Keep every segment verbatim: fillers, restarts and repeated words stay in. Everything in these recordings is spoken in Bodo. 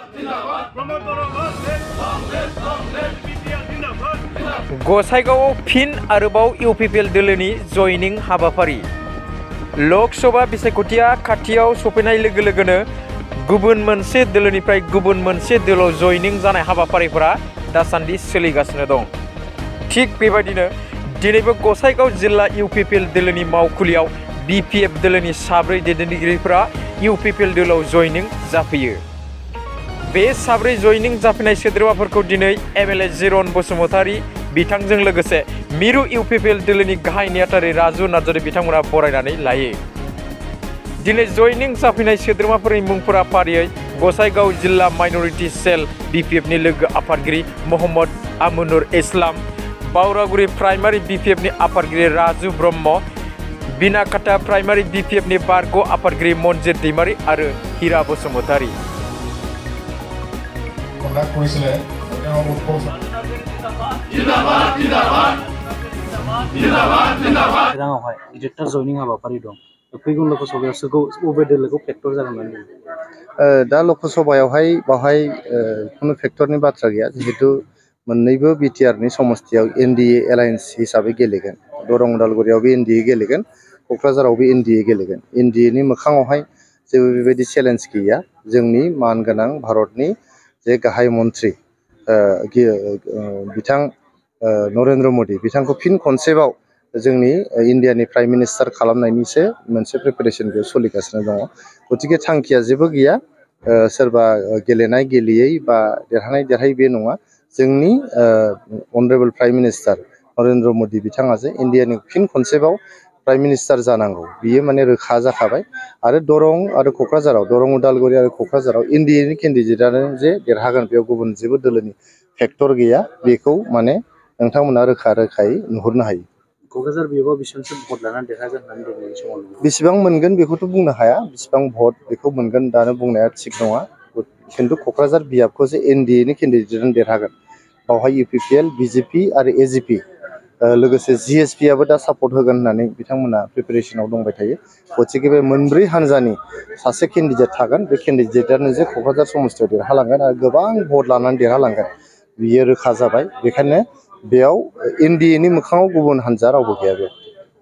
गसाइगावआव फिन आरोबाव इउपिपिएल दोलोनि जयनिं हाबाफारि। लक सभा बिसायख'थिया खाथियाव सफैनाय लोगो लोगोनो गुबुन मोनसे दोलोनिफ्राय गुबुन मोनसे दोलोआव जयनिं जानाय हाबाफारिफोरा दासान्दि सोलिगासिनो दं। थिग बेबायदिनो दिनैबो गसाइगाव जिल्ला इउपिपिएल दोलोनि मावखुलियाव बिपिएफ दोलोनि साब्रै दैदेनगिरिफोरा इउपिपिएल दोलोआव जयनिं जाफैयो। बे साब्रै जयनिं जाफैनाय सोद्रोमाफोरखौ दिनै एमएलए जिरन बसुमतारी बिथांजों लोगोसे मिरु इउपिपिएल दोलोनि गाहाय नेहाथारि राजु नार्जारी बिथांमोना बरायनानै लायो। दिनै जयनिं जाफैनाय सोद्रोमाफोरनि मुंफोरा फारियै गसाइगाव जिल्ला माइनरिटि सेल बिपिएफनि लोगो आफादगिरि महम्मद आमुनुर इस्लाम, बावरागुरि प्राइमारि बिपिएफनि आफादगिरि राजु ब्रह्म, बिनाकाटा प्राइमारि बिपिएफनि बारग' आफादगिरि मनजित दैमारी आरो हिरा बसुमतारी। चिराङावहाय गिदिरथार जयनिं हाबाफारि दं। फैगौ लक सभायाव सोरखौ बबे दोलोखौ फेक्टर जागोन होननानै दा लक सभायावहाय बावहाय खुनु फेक्टरनि बाथ्रा गैया, जिहेतु मोननैबो बिटिआरनि समस्तियाव एनडिए एलायन्स हिसाबै गेलेगोन। दरं उदालगुरियावबो एनडिए गेलेगोन, क'क्राझारावबो एनडिए गेलेगोन। एनडिएनि मोखाङावहाय जेबो बेबायदि चेलेन्ज गैया। जोंनि मानगोनां भारतनि जे गाहाय मन्त्रि बिथां नरेन्द्र मदि बिथांखौ फिन खनसेबाव जोंनि इन्डियानि प्राइम मिनिस्टार खालामनायनिसो मोनसे प्रिपेरेसन बेयाव सोलिगासिनो दङ। गतिके थांखिया जेबो गैया, सोरबा गेलेनाय गेलेयै बा देरहानाय देरहायै बे नङा। जोंनि honourable prime minister Narendra Modi बिथाङा जे इन्डियानि फिन खनसेबाव प्राइम मिनिस्टार जानांगौ, बियो माने रोखा जाखाबाय। आरो दरं आरो क'क्राझाराव दरं उदालगुरि आरो क'क्राझाराव इन्डियानि केन्डिडेटआनो जे देरहागोन, बेयाव गुबुन जेबो दोलोनि फेक्टर गैया। बेखौ माने नोंथांमोना रोखा रोखायै नुहुरनो हायो। क'क्राझार बियाव बेसेबांसो भट लानानै देरहागोन होननानै दिनैनि समाव बेसेबां मोनगोन बेखौथ' बुंनो हाया, बेसेबां भट बेखौ मोनगोन दानो बुंनाया थिग नङा। खिन्थु क'क्राझार बियाबखौ जे एनडिएनि केन्डिडेटआनो देरहागोन, बावहाय इउपिपिएल, बिजेपि आरो एजिपि लोगोसे जिएसपिआबो दा सापर्ट होगोन होननानै बिथांमोना प्रिपेरेसनाव दंबाय थायो। गतिके बे मोनब्रै हान्जानि सासे केन्डिडेट थागोन, बे केन्डिडेटआनो जे क'क्राझार समस्तियाव देरहालांगोन आरो गोबां भट लानानै देरहालांगोन, बियो रोखा जाबाय। बेखायनो बेयाव एनडिएनि मोखाङाव गुबुन हान्जा रावबो गैया। बेयाव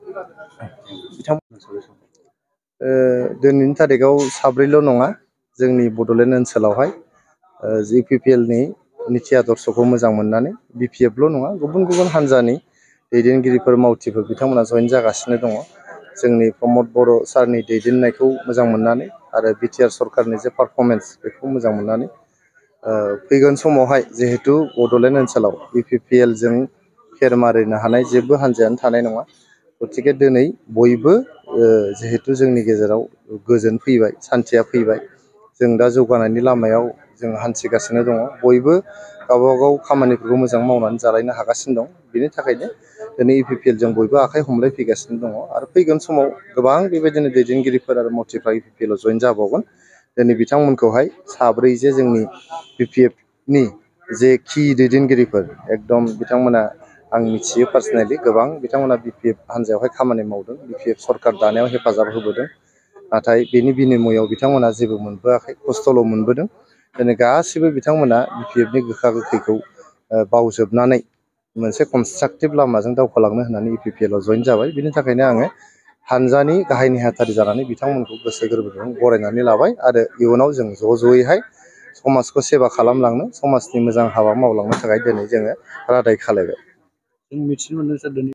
दिनैनि थारिखआव साब्रैल' नङा, जोंनि बड'लेण्ड ओनसोलावहाय इउपिपिएलनि निति आदर्शखौ मोजां मोननानै बिपिएफल' नङा, गुबुन गुबुन हान्जानि दैदेनगिरिफोर मावथिफोर बिथांमोना जयेन जागासिनो दङ। जोंनि प्रमद बर' सारनि दैदेननायखौ मोजां मोननानै आरो बिटिआर सरकारनि जे पारफरमेन्स बेखौ मोजां मोननानै फैगोन समावहाय जिहेतु बड'लेण्ड ओनसोलाव इउपिपिएलजों फेर मारिनो हानाय जेबो हान्जायानो थानाय नङा। गतिके दिनै बयबो जिहेतु जोंनि गेजेराव गोजोन फैबाय, सान्थिया फैबाय, जों दा जौगानायनि लामायाव जों हान्थिगासिनो दङ। बयबो गावबागाव खामानिफोरखौ मोजां मावनानै जालायनो हागासिनो दं। बेनि थाखायनो दिनै इउपिपिएलजों बयबो आखाइ हमलायफैगासिनो दङ। आरो फैगोन समाव गोबां बेबायदिनो दैदेनगिरिफोर आरो मावथिफ्रा इउपिपिएलआव जयेन जाबावगोन। दिनै बिथांमोनखौहाय साब्रै जे जोंनि बिपिएफनि जे कि दैदेनगिरिफोर, एकदम बिथांमोना आं मिथियो पार्सनेलि, गोबां बिथांमोना बिपिएफ हान्जायावहाय खामानि मावदों, बिपिएफ सरकार दानायाव हेफाजाब होबोदों। नाथाय बेनि बिनिमयआव बिथांमोना जेबो मोनबोआखै, खस्थ'ल' मोनबोदों। दिनै गासिबो बिथांमोना बिपिएफनि गोखा गोखैखौ बावजोबनानै मोनसे कनस्ट्राक्टिभ लामाजों दावखोलांनो होननानै इउपिपिएलआव जयेन जाबाय। बिनि थाखायनो आङो हानजानि गाहाय नेहाथारि जानानै बिथांमोनखौ गोसो गोरबोजों बरायनानै लाबाय। आरो इयुनाव जों ज' ज'यैहाय समाजखौ सेबा खालामलांनो, समाजनि मोजां हाबा मावलांनो थाखाय दिनै जोङो रादाय खालायबाय। जों मिथिनो मोनदों सार दिनै